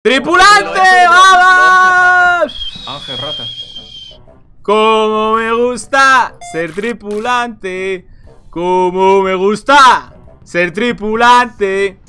¡Tripulante! ¡Vamos! Ángel Rata. Como me gusta ser tripulante. Como me gusta ser tripulante.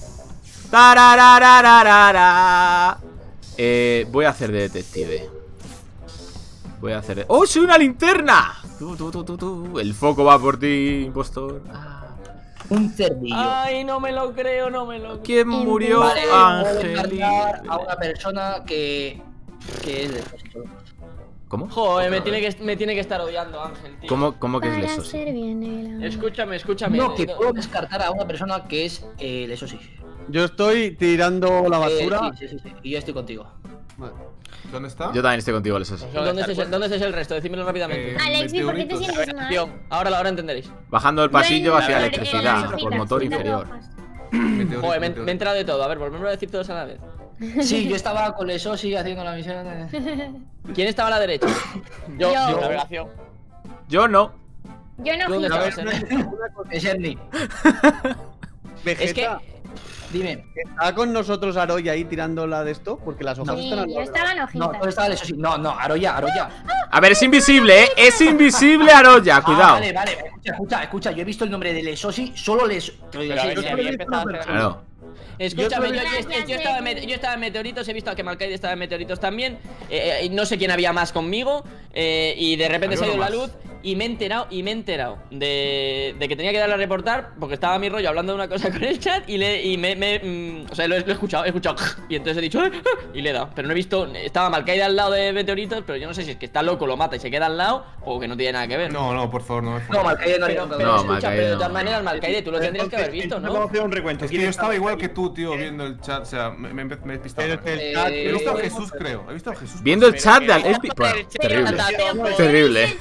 Tarararararara. Voy a hacer de detective. Voy a hacer de... ¡Oh, soy una linterna! Tú. El foco va por ti, impostor. Un cerdillo. Ay, no me lo creo, no me lo creo. ¿Quién murió? Vale, Ángel. a una persona que es de ¿Cómo? Joder, me tiene que estar odiando, Ángel, tío. ¿Cómo que es leso? Escúchame. No, que puedo descartar a una persona que es eso sí. Yo estoy tirando la basura. Sí. Y yo estoy contigo. Vale. ¿Dónde está? Yo también estoy contigo, leso. ¿Dónde es el resto? Decídmelo rápidamente. Alexi, ¿por qué te sientes mal? Ahora entenderéis. Bajando el pasillo hacia Yo en electricidad las por motor inferior. Joder, me he enterado de todo. A ver, volvemos a decir todos a la vez. Sí, yo estaba con eso, sí, haciendo la misión. ¿Quién estaba a la derecha? Yo. Navegación. Yo no. Yo no ¿Dónde fui. estabas, Es Ernie. Vegeta, Dime. ¿está con nosotros Aroy ahí tirando la de esto? Porque las hojas Sí, están al yo lado. estaba en No, hojitas. ¿dónde estaba eso sí? No, Aroya. A ver, es invisible, ¿eh? Es invisible, Aroya. Cuidado. Vale. Escucha. Yo he visto el nombre de Lesosi, solo Les. Claro. Escúchame, yo Gracias, estaba en Meteoritos, he visto a que Malkaide estaba en Meteoritos también. No sé quién había más conmigo. Y de repente se ha ido la luz. Y me he enterado de que tenía que darle a reportar. Porque estaba mi rollo hablando de una cosa con el chat. O sea, lo he escuchado. Y entonces he dicho y le he dado. Pero no he visto. Estaba Malkaide al lado de Meteoritos. Pero yo no sé si es que está loco, lo mata y se queda al lado. O que no tiene nada que ver. No, por favor, no. No, Malkaide no había Pero, No, escucha, Malkaide pero de no. todas maneras, Malkaide, tú lo tendrías que haber visto, ¿no? Vamos a hacer un recuento. Es que yo estaba igual que tú, tío, viendo el chat. O sea, me he pistado. He visto a Jesús, creo. He visto a Jesús. Viendo el chat de Alespi. Bueno, terrible. Terrible.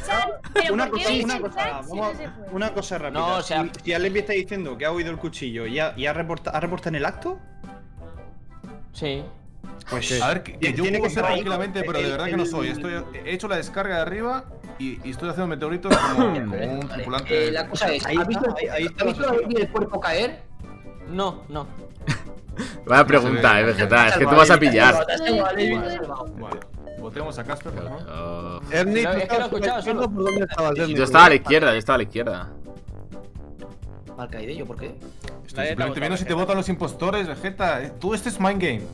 Una cosa rápida. No, o sea- si Alespi está diciendo que ha oído el cuchillo y ha reportado en el acto, Sí. pues A ver, que yo tiene puedo que ser ser ahí. tranquilamente, pero de verdad que no soy. He hecho la descarga de arriba y estoy haciendo meteoritos como un tripulante. La cosa es, Ahí ¿has visto está, el cuerpo caer? No. Vaya pregunta, Vegeta. Es que tú vas a pillar. Vale, votemos a Casper, por favor. Oh. Ernie, Es tú que lo he estabas escuchado pensando solo. por dónde estabas, Ernie. Yo estaba a la izquierda, Malkaide, ¿yo por qué? Estoy simplemente viendo si te votan los impostores, Vegeta. Tú, este es Mind Game.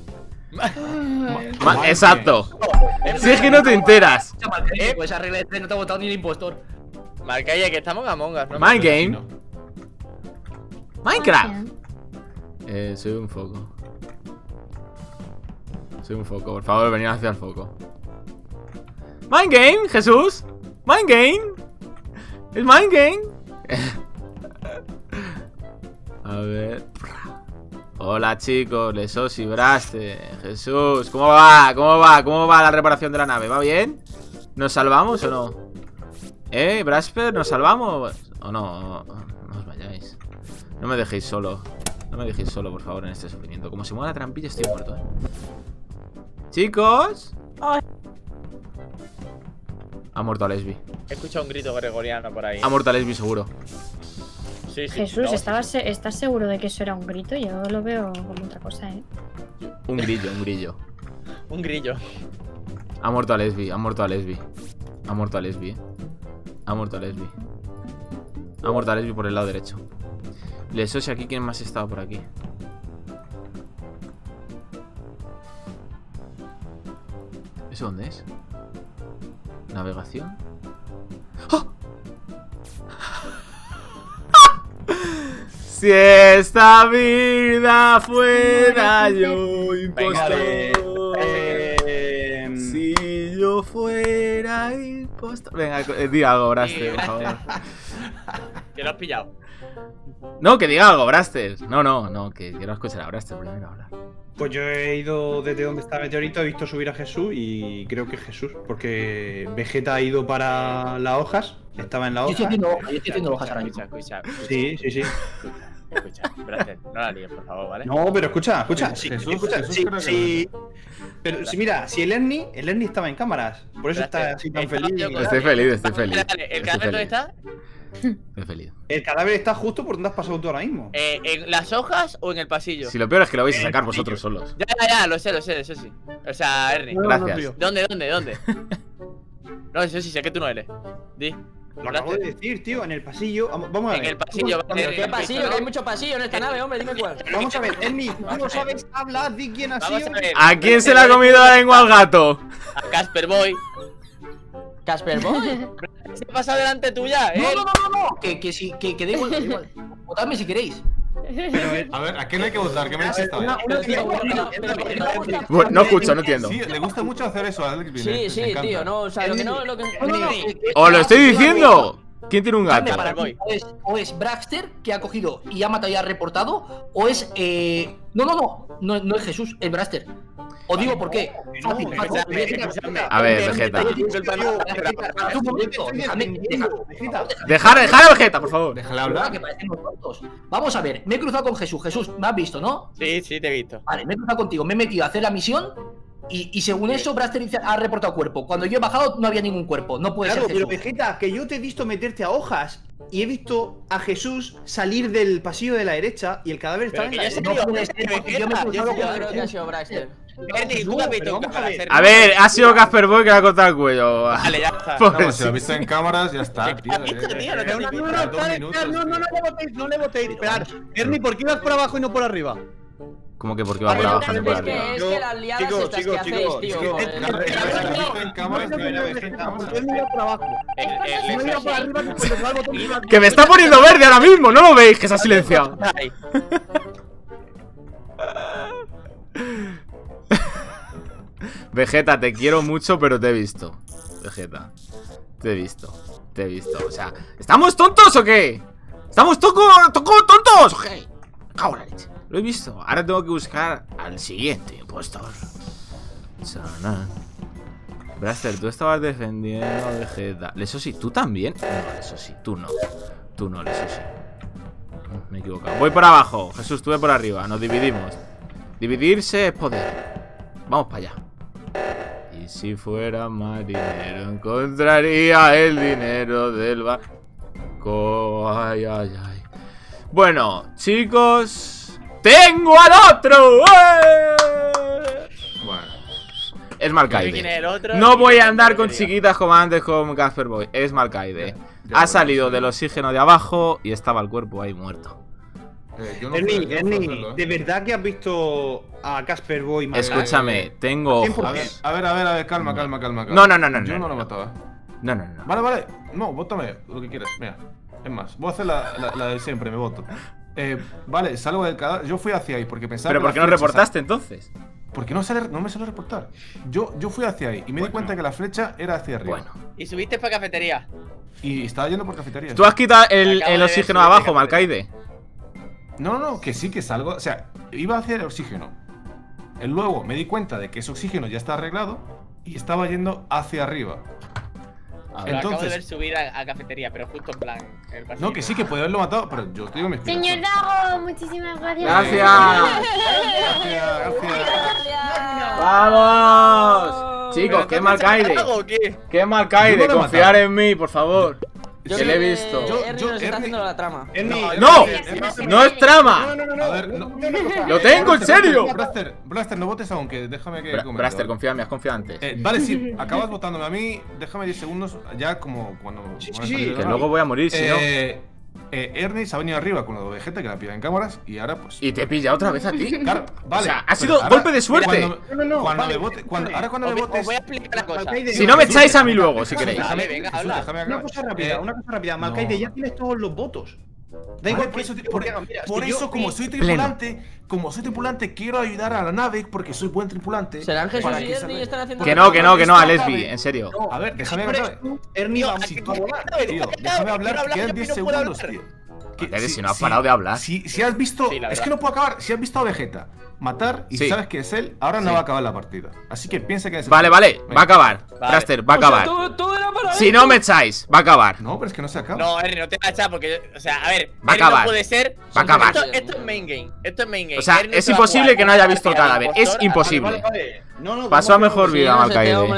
Exacto. Si es que no te enteras. Malkaide, pues esa regla de 3 no te ha votado ni el impostor. Malkaide, que estamos en Among Us, ¿no? Mind Game. Minecraft. Soy un foco. Por favor, venid hacia el foco. Mind Game, Jesús. Mind Game. Es Mind Game. A ver. Hola chicos, Lesosi, Braste, Jesús. ¿Cómo va? ¿Cómo va la reparación de la nave? ¿Va bien? ¿Nos salvamos o no? Brasper, ¿nos salvamos? ¿O no? No os vayáis. No me dejéis solo. No me dejéis solo, por favor, en este sufrimiento. Como se mueva la trampilla estoy muerto, Chicos. Ha muerto a Lesbi. He escuchado un grito gregoriano por ahí. Ha muerto a Lesbi seguro. Sí. Jesús, No, ¿estás seguro de que eso era un grito? Yo lo veo como otra cosa, ¿eh? Un grillo. Un grillo. Ha muerto a Lesbi. Ha muerto a Lesbi por el lado derecho. Lesosi aquí, ¿quién más estaba por aquí? ¿Eso dónde es? ¿Navegación? ¡Oh! Si esta vida fuera yo impostor. Si yo fuera impostor. Venga, diga algo, Braster, por favor. Que lo has pillado. No, que diga algo, Braster. No, que quiero escuchar a Braster primero hablar. Pues yo he ido desde donde está Meteorito, he visto subir a Jesús y creo que es Jesús, porque Vegeta ha ido para las hojas, estaba en la Yo hoja. estoy haciendo hojas ahora mismo. Escucha. Sí. Escucha, Braster, no la líes, por favor, ¿vale? No, pero escucha. Jesús creo que Pero si mira, si el Ernie estaba en cámaras, por eso está así tan feliz. Estoy feliz. Dale, ¿el carrito está? Estoy feliz. El cadáver está justo por donde has pasado tú ahora mismo. ¿En las hojas o en el pasillo? Si lo peor es que lo vais a sacar vosotros solos. Ya, lo sé, eso sí. O sea, Ernie. Gracias. ¿Dónde? No, eso sí, sé que tú no eres. Di. Lo acabo de decir, tío, en el pasillo. Vamos a ver. En el pasillo, vale. ¿Qué pasillo? Que hay mucho pasillo en esta nave, hombre, dime cuál. Vamos a ver, Ernie, tú no sabes hablar, di quién ha sido. Vamos a ver. ¿A quién se le ha comido la lengua al gato? A Casper Boy. Casper Boy. Se ha pasado delante tuya, No. Que sí, que da igual. Votadme si queréis. A ver, ¿a quién hay que votar? ¿Qué me dice esta vez? Bueno, no escucho, no entiendo. Sí, le gusta mucho hacer eso a Alex Vine. Sí, tío, no, o sea, lo que no, lo que. ¡Os lo estoy diciendo! ¿Quién tiene un gato? Para mí, o es Braxter, que ha cogido y ha matado y ha reportado, o es. No es Jesús, es Braxter. Os digo por qué. Fácil. A ver, Vegeta. Vegeta. Dejar a Vegeta, por favor. Déjale hablar. Que parecemos tontos. Vamos a ver, me he cruzado con Jesús. Jesús, me has visto, ¿no? Sí, te he visto. Vale, me he cruzado contigo, me he metido a hacer la misión. Y según eso, Braxter ha reportado cuerpo. Cuando yo he bajado, no había ningún cuerpo. No puede Claro, ser pero Jesús. Vegeta, que yo te he visto meterte a hojas y he visto a Jesús salir del pasillo de la derecha y el cadáver estaba en la derecha. No puede ser, porque yo me he cruzado Yo con creo que ha Jesús. sido Braxter. Ernie, tú me has visto Pero vamos a ver. A ver, ha sido Casper Boy que le ha cortado el cuello. Vale, ya está. Pobre No, si lo has visto en cámaras, ya está, tío. No No le votéis. Esperad, Ernie, ¿por qué ibas por abajo y no por arriba? ¿Cómo que por qué va por abajo y no por arriba? Es que las liadas estas que hacéis, tío. Lo has visto en cámaras, tío, lo has visto en cámaras. ¿Por qué no iba por abajo? Si no iba por arriba, que cuando se va el botón iba- ¡Que me está poniendo verde ahora mismo! ¿No lo veis? Que se ha silenciado. Ay, Vegeta, te quiero mucho, pero te he visto. Vegeta, te he visto. O sea, ¿estamos tontos o qué? ¿Estamos tontos o qué? Me cago en la leche. Lo he visto. Ahora tengo que buscar al siguiente impostor. Chanan. Braster, tú estabas defendiendo a Vegeta. Lesosi, ¿tú también? No, Lesosi, tú no. Tú no, Lesosi. Me he equivocado. Voy por abajo. Jesús, tú ve por arriba. Nos dividimos. Dividirse es poder. Vamos para allá. Y si fuera marinero, encontraría el dinero del barco. Ay. Bueno, chicos, ¡tengo al otro! Bueno. Es ¿quién Malkaide. es el otro? No voy a andar con chiquitas como antes con Casper Boy. Es Malkaide. Ya, Ha salido del oxígeno de abajo y estaba el cuerpo ahí muerto. Yo no sé, yo no sé Ernie, hacerlo, ¿de verdad que has visto a Casper Boy? Escúchame, tengo ¿100%? ojos. A ver, calma. No. No. Yo no lo mataba. No. Vale. No, vótame lo que quieras. Mira, es más, voy a hacer la de siempre, me voto. Vale, salgo del cadáver. Yo fui hacia ahí porque pensaba. ¿Pero que por qué la no flecha reportaste entonces? Porque no me suele reportar. Yo fui hacia ahí y me di cuenta que la flecha era hacia arriba. Bueno. Y subiste para cafetería. Y estaba yendo por cafetería. ¿Tú has quitado el Acabo de oxígeno ver, abajo, fíjate. Malkaide? No, que sí que salgo. O sea, iba hacia el oxígeno. Luego me di cuenta de que ese oxígeno ya está arreglado y estaba yendo hacia arriba. Lo acabo de Entonces, ver subir a cafetería, pero justo en plan. en el pasillo. no, que sí que puede haberlo matado, pero yo estoy con mi explicación. Señor Dago, muchísimas gracias. Gracias. Gracias. ¡Vamos! Chicos, qué Malkaide. ¿O qué? Qué Yo Malkaide. no lo he Confiar matado. en mí, por favor. Yo Que le he visto. Ernie nos está haciendo la trama. ¡No! ¡No es trama! A ver, no. ¡Lo tengo, en serio! Blaster, no votes aún, que déjame que comente, Braster, ¿vale? confía en mí, has confiado antes. Vale, sí, acabas votándome a mí, déjame 10 segundos, ya como cuando... Sí, cuando sí, salga de Que la luego nave. voy a morir, si no. Ernie se ha venido arriba con lo de Vegeta, que la pilla en cámaras, y ahora pues... Y te pilla otra vez a ti. Claro, vale. O sea, ha pero sido ahora, golpe de suerte. Cuando vale, me vote, ahora cuando me Os votes... voy a explicar una cosa. Si no me echáis a mí luego, si queréis. Dale, venga, Jesús, habla. déjame Una acabar. cosa rápida, Malkaide, no. ya tienes todos los votos. Da Vale, igual por eso, que por hagan, mira, por si yo- eso como soy tripulante, quiero ayudar a la nave porque soy buen tripulante. ¿Serán Jesús para y que Ernie salga- están haciendo Que no, a Lesbi, en serio. No, A ver, déjame si tú eres hablar. tú, Ernie va Si a tú- volar. Tío, déjame hablar, quedan 10 segundos, tío. Malkaide, si no has parado de hablar. Si has visto. Sí, la Es verdad. que no puedo acabar. Si has visto a Vegeta matar y Sí. sabes que es él, ahora no Sí. va a acabar la partida. Así que piensa que es. Vale, va a acabar. Braster, va a acabar. Tú era para Si no me echáis, va a acabar. No, pero es que no se acaba. No, Ernie, no te vas a echar porque, o sea, a ver, Va a Ernie acabar. no puede ser. Va a acabar. Esto es main game. Esto es main game. O sea, Ernie es se va a imposible jugar que no haya con visto el la cadáver. Es impostora. imposible. Vale. No, Pasó a mejor Sí, vida, no sé, Malkaide. hombre,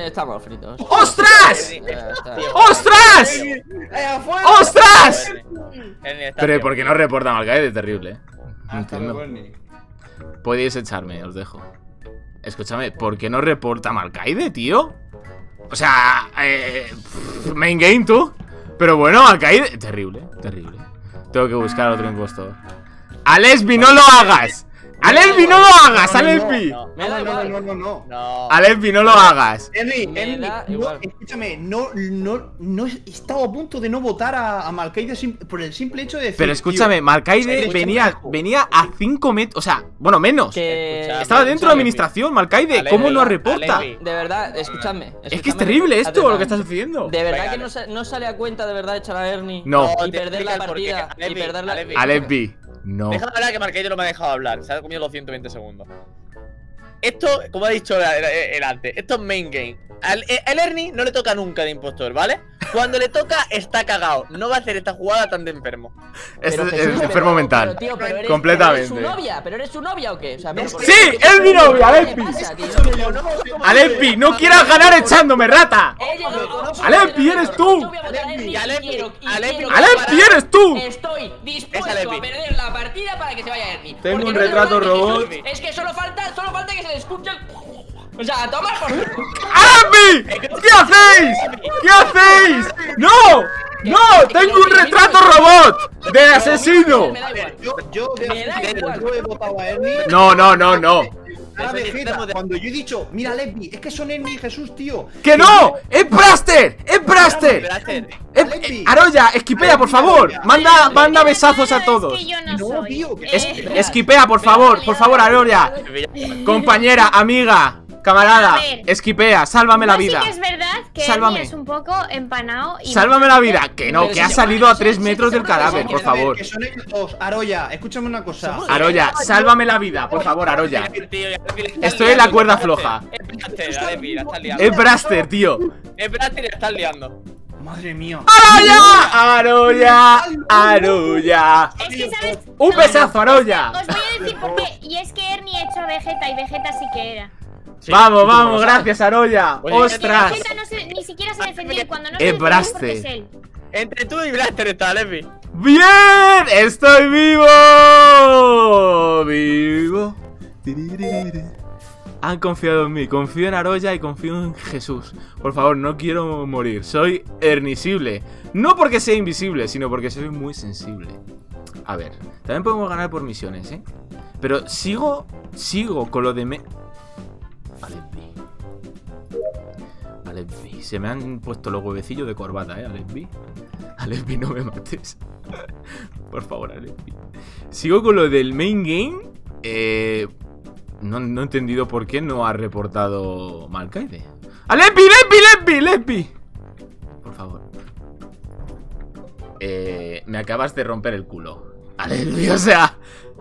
Estamos fritos. ¡Ostras! Ya está. ¡Ostras! ¡Ostras! Ernie, está Pero bien. ¿por qué no reporta Malcaide? Terrible, No Hasta luego, entiendo. Ernie. Podéis echarme, os dejo. Escúchame, ¿por qué no reporta Malcaide, tío? O sea, main game tú. Pero bueno, Malcaide. Terrible. Tengo que buscar otro impostor. Alesbi, no lo hagas. Alesbi, no lo hagas, Alesbi. No, Me da igual. no. Alesbi, no lo hagas. Ernie, Me da no, igual. escúchame, no he estado a punto de no votar a Malcaide por el simple hecho de decir. Pero escúchame, Malcaide Escúchame, venía a 5 metros. O sea, bueno, menos. Que... Escucha, Estaba dentro de Alesbi. administración, Malcaide. Alesbi, ¿Cómo no reporta? Alesbi. De verdad, escúchame. Es que es terrible esto, lo que estás haciendo. De verdad Venga, que no sale a cuenta de verdad echar a Ernie. No. Y te perder la explica el porqué. partida. Y Alesbi, perder la. Alesbi. Alesbi, no. Déjame hablar que Malcaide no me ha dejado hablar. Se ha comido los 120 segundos. Esto, como ha dicho el antes, esto es main game. El Ernie no le toca nunca de impostor, ¿vale? Cuando le toca, está cagado. No va a hacer esta jugada tan de enfermo. Es Pero Jesús, enfermo mental. Tío, eres, Completamente. ¿Pero eres su novia? ¿Pero eres su novia o qué? O sea, pero ¿por ¡Sí! qué? ¡Es mi novia, ¿Qué Alesbi! pasa, tío? Alesbi, no quieras ganar echándome, rata. Ella no- Alesbi, eres tú. Yo voy a votar a Ernie y Alesbi, quiero- y Alesbi, quiero- Alesbi, eres tú. Estoy dispuesto Es Alesbi. a perder la partida para que se vaya Ernie. Tengo Porque un no retrato tengo nada que robot. decir. Es que solo falta que se le escuche el... O sea, toma por... ¡Alesbi! ¿Qué hacéis? ¿Qué hacéis? ¡No! ¡No! ¡Tengo un retrato robot de asesino! Me da igual. Yo Me da igual. he votado a Ernie. No. A Vegeta, cuando yo he dicho, mira, Lesbi, es que son Ernie y Jesús, tío. ¡Que no! ¡Es Braster! ¡Es Braster! Braster. Aroya, esquipea, por favor. Manda besazos a Es todos. que yo no No, soy. tío, que Esquipea, por favor, Aroya. Compañera, amiga, camarada, A ver. esquipea, sálvame la No, vida. Sí que es verdad que Sálvame. Ernie es un poco empanado y Sálvame la vida. Que no, Pero que si ha se salido a 3 metros del se cadáver, por favor. Que son ellos dos. Aroya, escúchame una cosa. Aroya, sálvame la vida, por favor, Aroya. Tío, ya Alesbi la está Estoy en la liando. cuerda floja. Es Braster, Alesbi, la estás liando. Es Braster, tío. Es Braster y la estás liando. Madre mía. Aroya, Aroya. Es que, ¿sabes? Un besazo, Aroya. Os voy a decir por qué. Y es que Ernie ha hecho a Vegeta y Vegeta sí que era. Vamos, gracias, Aroya. Oye, Ostras. Vegeta ni siquiera se defendía y cuando no Es se defendía es porque Braster. es él. Entre tú y Braster está, Alesbi. ¡Bien! ¡Estoy vivo! ¡Vivo! Han confiado en mí, confío en Aroya y confío en Jesús. Por favor, no quiero morir. Soy ernisible. No porque sea invisible, sino porque soy muy sensible. A ver, también podemos ganar por misiones, ¿eh? Pero sigo con lo de Alesbi, se me han puesto los huevecillos de corbata, Alesbi. Alesbi, no me mates. Por favor, Alesbi. Sigo con lo del main game. No he entendido por qué no ha reportado Malcaide. ¡Alesbi! Por favor. Me acabas de romper el culo. Alesbi, o sea.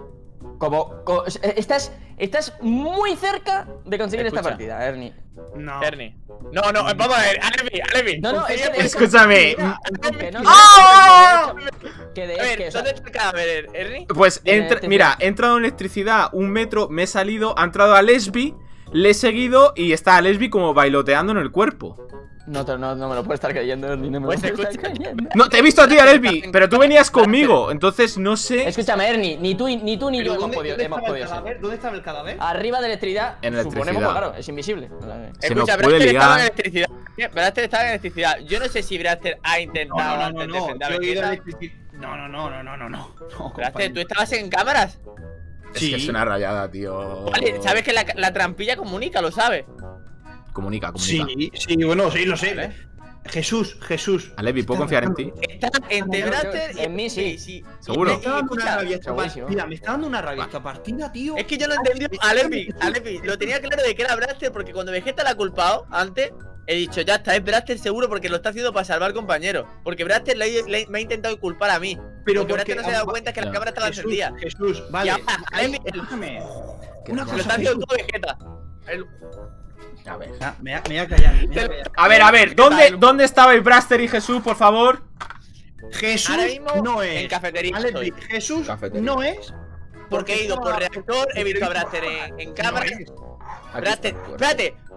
Estás muy cerca de conseguir esta Escucha. partida, Ernie. No. Ernie. No, vamos a ver. Alesbi. No, es que Escúchame. que no, ¡Ah! que de A ver, que, o sea, ¿dónde está el cadáver, Ernie? Pues Tiene- mira, he entrado en electricidad 1 metro, me he salido, ha entrado a Lesbi, le he seguido y está a Lesbi como bailoteando en el cuerpo. no me lo puedo estar creyendo, Ernie, no me Pues lo puedo escucha. estar creyendo. No, te he visto a ti, a Lesbi, pero tú venías conmigo, entonces no sé. Escúchame, Ernie, ni tú ni Pero yo hemos ¿dónde podido estaba el ser. cadáver? ¿Dónde estaba el cadáver? Arriba de electricidad, En electricidad. suponemos, pues, claro, es invisible. Se nos Escucha, puede Braster estaba en liar. electricidad. Braster estaba en electricidad. Yo no sé si Braster ha intentado antes defender a Yo he ido a Vegeta. electricidad. No. Braster, ¿tú estabas en cámaras? Es que es una rayada, tío. Vale, sabes que la trampilla comunica, lo sabes. Comunica. Sí, bueno, sí, lo sé. Vale. Jesús. Alesbi, ¿puedo confiar en ti? Está entre yo- Braster y en mí sí. ¿Seguro? Me está dando una Escucha, rabia esta segurísimo. partida. Me está dando una rabia esta partida, tío. es que yo no entendí. Alesbi, lo tenía claro de que era Braster porque cuando Vegeta la ha culpado antes, he dicho, ya está, es Braster seguro porque lo está haciendo para salvar compañeros. Porque Braster me ha intentado culpar a mí. Pero porque Braster no se ha dado cuenta que la Ya. cámara estaba encendida. Jesús, vale. Ya, Alesbi, Escúchame. Que Una no- Lo cosa, está haciendo Jesús. todo Vegeta. A ver. Me voy a callar. me voy a callar. A ver, ¿dónde estabais Braster y Jesús, por favor? Jesús Ahora mismo no es. en cafetería Alesbi, estoy. Jesús Cafetería. no es. Porque he ido por reactor, he visto a Braster en cámara. Braster, espérate,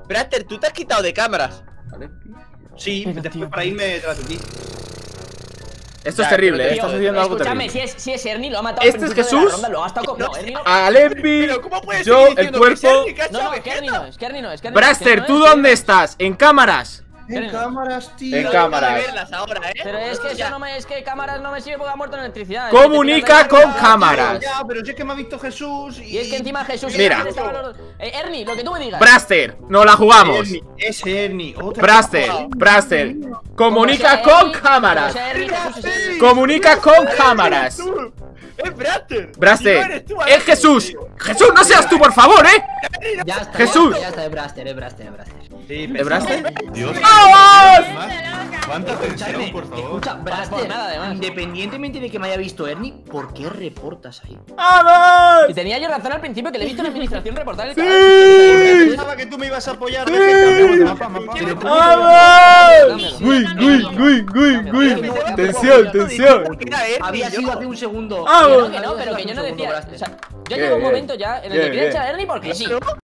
Braster, tú te has quitado de cámaras. Sí, después para irme tras de ti. Esto es Ya, terrible, pero, estás haciendo algo Escúchame, terrible. si es Ernie, lo ha matado. ¿Este al es principio de la Jesús? ronda, lo ha estado no, Ernie no. Alempi, Pero ¿cómo puedes yo, seguir el diciendo que es cuerpo. Ernie, que ha No, echado no, es que Ernie Vegeta? no es, que Ernie no es. que Ernie no es, Braster, que ¿tú Ernie no es. dónde estás? En cámaras. En cámaras, tío. En No cámaras. dejo de verlas ahora, Pero es que eso no me, es que cámaras no me sirve porque ha muerto en electricidad. Comunica Es que te tiras con ahí, cámaras. Ya, pero si es que me ha visto Jesús Y es que encima Jesús y Mira. Ernie estaban los dos. Ernie, lo que tú me digas. Braster, nos la jugamos. Es Ernie. Otra Braster, vez. Braster, Como comunica sea con Ernie, cámaras. como sea Ernie, Jesús es Ernie. Comunica con cámaras. ¡Es Braster! Braster, Si no eres tú, es Alex, Jesús. tío. Jesús, no seas tú, por favor, Ya está, Jesús. Ya está, es Braster, es Braster, es Braster. Sí, ¿De Braster? Dios. ¡Vamos! ¿Cuánta Escúchame, tensión, por favor? escucha, por Braster, nada, además. independientemente de que me haya visto Ernie, ¿por qué reportas ahí? ¡Vamos! Y tenía yo razón al principio que le he visto en la administración reportar el ¡Sí! canal. Pensaba que tú me ibas a apoyar. Sí. Vegeta. ¡Vamos! ¡Uy, Tensión, tensión. Era Ernie, Había yo. sido hace un segundo. Vamos. Que no, pero que yo no decía. O sea, yo Bien, llego un bien. momento ya en el que Bien, quería bien. echar a Ernie porque sí.